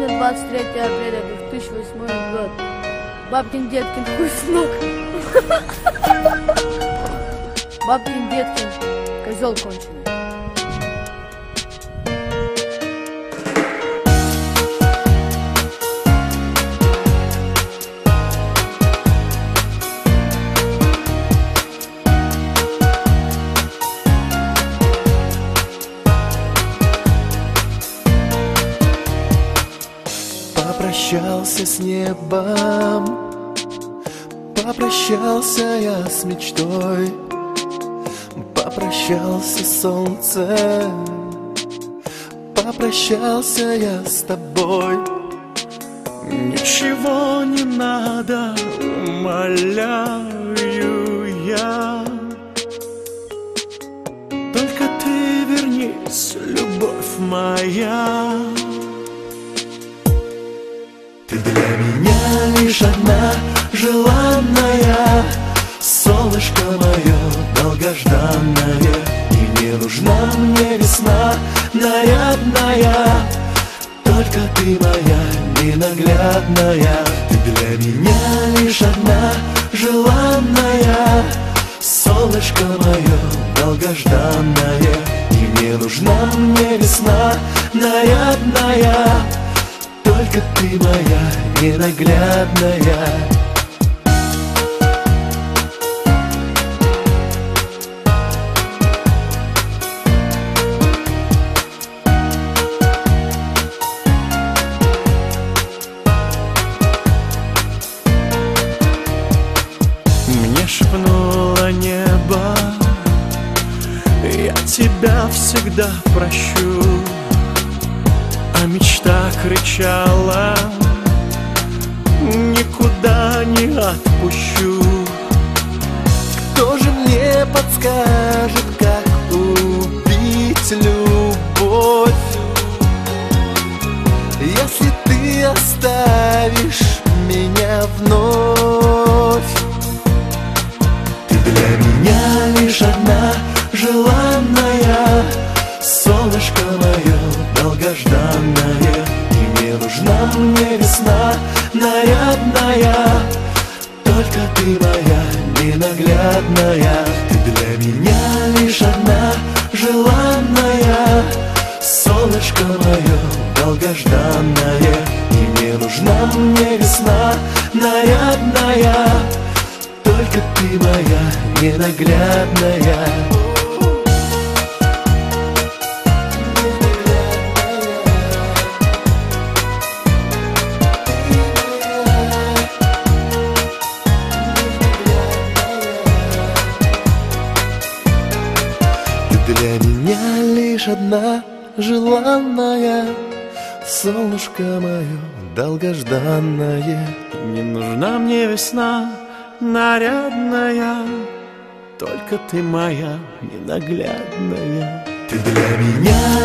Сегодня 23 апреля 2008 год. Бабкин Деткин хуй с ног. Бабкин Деткин козел конченый. Попрощался с небом, попрощался я с мечтой, попрощался с солнцем, попрощался я с тобой. Ничего не надо, умоляю я, только ты вернись, любовь моя. Ты для меня лишь одна желанная, солнышко мое долгожданное. И не нужна мне весна нарядная, только ты моя ненаглядная. Ты для меня лишь одна желанная, солнышко мое долгожданное. И не нужна мне весна нарядная, только ты моя ненаглядная. Мне шепнуло небо, я тебя всегда прощу. А мечта кричала, никуда не отпущу. Кто же мне подскажет, как убить любовь, если ты оставишь меня вновь? Ты для меня лишь одна желанная, солнышко мое долгожданное. И не нужна мне весна нарядная, только ты моя ненаглядная. Ты для меня лишь одна желанная, солнышко мое долгожданное. И не нужна мне весна нарядная, только ты моя ненаглядная. Для меня лишь одна желанная, солнышко мое долгожданное. Не нужна мне весна нарядная, только ты моя ненаглядная. Ты для меня